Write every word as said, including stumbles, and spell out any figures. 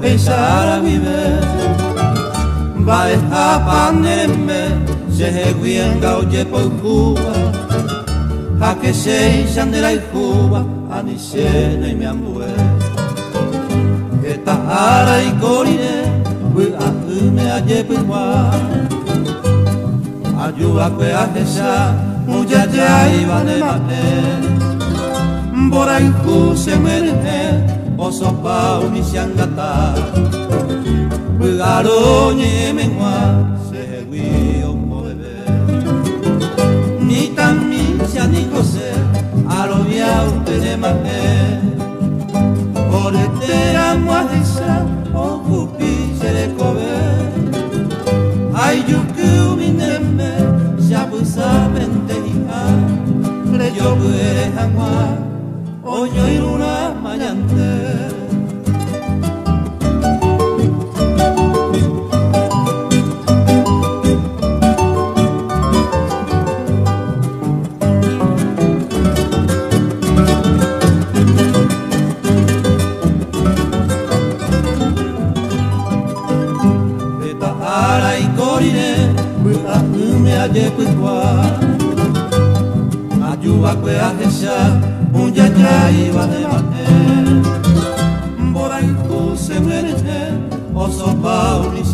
pensar a viver va escapaneme se guienga oye por Cuba a que se chandela y Cuba a ni cena y me amue que tahara y corine we a me aye pua ayuda que hace ya muchacha iba de mate bora y cu se merece o sopa uni siangata Garoñe menua se guío mo bebé ni tan mi se ni cose a lo via usted de mate por etera muadesa o cupi se le cobe ay yo que mineme ya pues sabente hija le yo que jamua oño y una mañante ayuda que hace ya un ya ya iba de mate bora y se merece o sopa